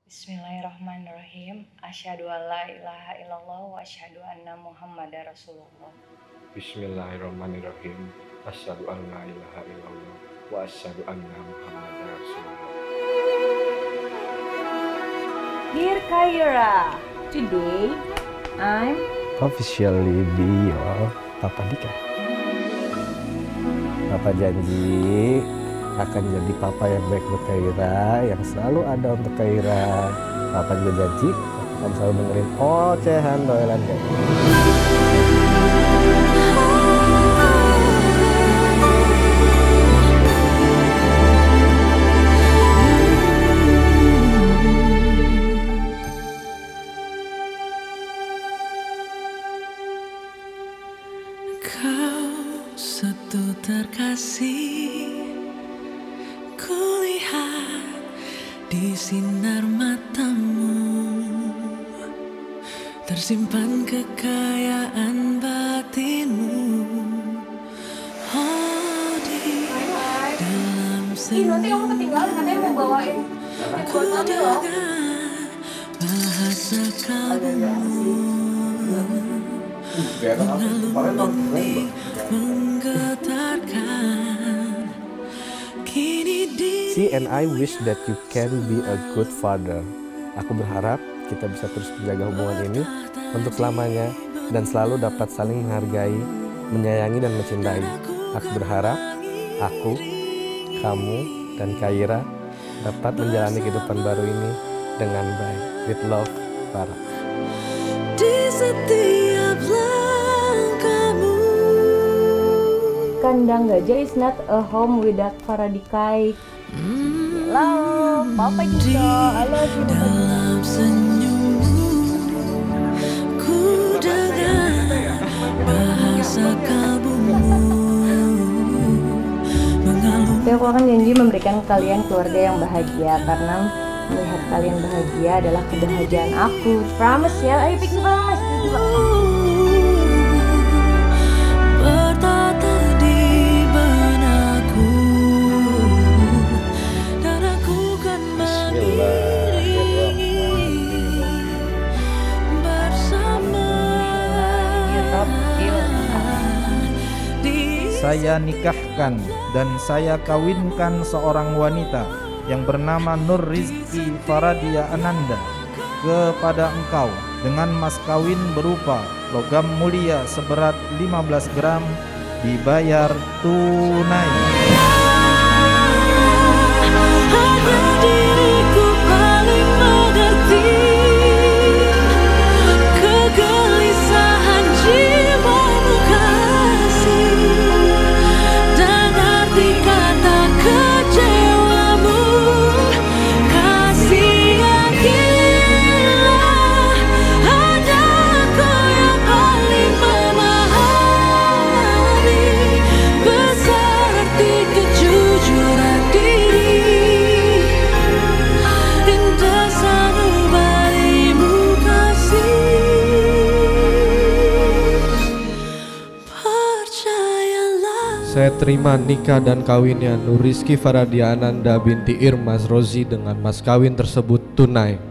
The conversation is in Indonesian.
Bismillahirrahmanirrahim. Asyhadu an la ilaha illallah wa asyhadu anna Muhammadar Rasulullah. Bismillahirrahmanirrahim. Asyhadu an la ilaha illallah wa asyhadu anna Muhammadar Rasulullah. Dear Kaira, today I'm officially be your Papa Dika. Papa janji akan jadi papa yang baik buat Kaira, yang selalu ada untuk Kaira. Papa juga janji akan selalu dengerin ocehan doelan Kaira. Kau satu terkasih, kulihat di sinar matamu tersimpan kekayaan batinmu. Oh, di dalam senyum ku dengar bahasa kalbumu mengalun menggetarkan. See, and I wish that you can be a good father. Aku berharap kita bisa terus menjaga hubungan ini untuk selamanya dan selalu dapat saling menghargai, menyayangi dan mencintai. Aku berharap aku, kamu, dan Kaira dapat menjalani kehidupan baru ini dengan baik. With love, Farah. Di setiap langkahmu. Kandang gajah is not a home without Faradikai. Halo, Papa Dika. Halo, dalam senyummu ku dengar bahasa kalbumu mengalun. Tapi aku akan janji memberikan kalian keluarga yang bahagia karena melihat kalian bahagia adalah kebahagiaan aku. Promise ya, ayo pikir banget mas. Bertata di benakku dan aku kan berdiri bersama. Saya nikahkan dan saya kawinkan seorang wanita yang bernama Nur Rizki Faradia Ananda kepada engkau dengan mas kawin berupa logam mulia seberat 15 gram dibayar tunai. Hanya diriku paling mengerti kegelisahan jiwamu kasih dan arti kata kecewamu. Kasih yang gila hanya kau yang paling memahami besar arti kejujuran diri. Indah sanubarimu kasih, percayalah. Saya terima nikah dan kawinnya Nur Rizki Faradia Ananda binti Irmas Rozi dengan mas kawin tersebut tunai.